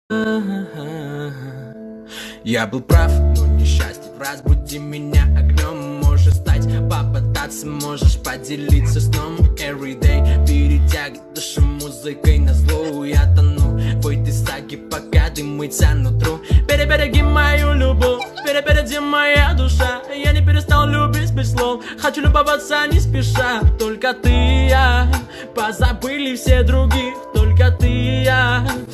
Я был прав, но несчастье, разбуди меня огнем. Можешь стать, попытаться, можешь поделиться сном. Everyday, перетягивай душу музыкой на зло. Я тону в этой саге, пока дымы тянут тру. Перебереги мою любовь, перепереди моя душа. Я не перестал любить без слов, хочу любоваться не спеша. Только ты и я, позабыли все других, только ты и я.